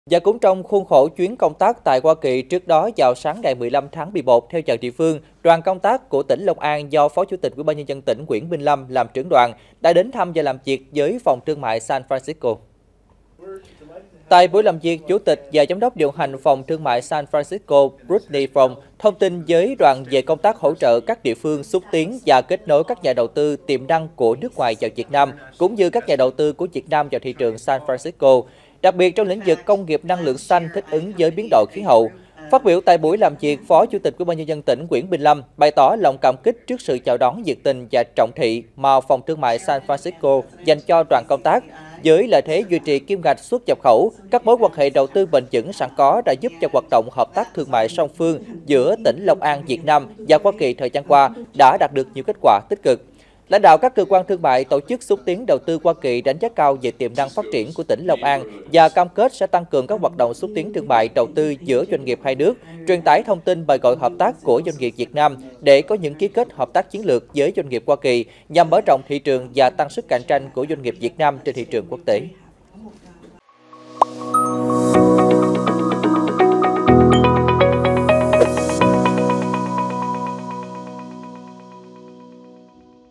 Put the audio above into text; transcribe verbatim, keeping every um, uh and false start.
Và cũng trong khuôn khổ chuyến công tác tại Hoa Kỳ trước đó vào sáng ngày mười lăm tháng mười một theo giờ địa phương, đoàn công tác của tỉnh Long An do Phó Chủ tịch Ủy ban Nhân dân tỉnh Nguyễn Minh Lâm làm trưởng đoàn đã đến thăm và làm việc với phòng thương mại San Francisco. Tại buổi làm việc, Chủ tịch và Giám đốc điều hành phòng thương mại San Francisco Brittany Fromm thông tin với đoàn về công tác hỗ trợ các địa phương xúc tiến và kết nối các nhà đầu tư tiềm năng của nước ngoài vào Việt Nam, cũng như các nhà đầu tư của Việt Nam vào thị trường San Francisco, đặc biệt trong lĩnh vực công nghiệp năng lượng xanh thích ứng với biến đổi khí hậu. Phát biểu tại buổi làm việc, Phó Chủ tịch Ủy ban Nhân dân tỉnh Nguyễn Minh Lâm bày tỏ lòng cảm kích trước sự chào đón nhiệt tình và trọng thị mà phòng thương mại San Francisco dành cho đoàn công tác. Với lợi thế duy trì kim ngạch xuất nhập khẩu, các mối quan hệ đầu tư bền vững sẵn có đã giúp cho hoạt động hợp tác thương mại song phương giữa tỉnh Long An, Việt Nam và Hoa Kỳ thời gian qua đã đạt được nhiều kết quả tích cực. Lãnh đạo các cơ quan thương mại, tổ chức xúc tiến đầu tư Hoa Kỳ đánh giá cao về tiềm năng phát triển của tỉnh Long An và cam kết sẽ tăng cường các hoạt động xúc tiến thương mại đầu tư giữa doanh nghiệp hai nước, truyền tải thông tin mời gọi hợp tác của doanh nghiệp Việt Nam để có những ký kết hợp tác chiến lược với doanh nghiệp Hoa Kỳ nhằm mở rộng thị trường và tăng sức cạnh tranh của doanh nghiệp Việt Nam trên thị trường quốc tế.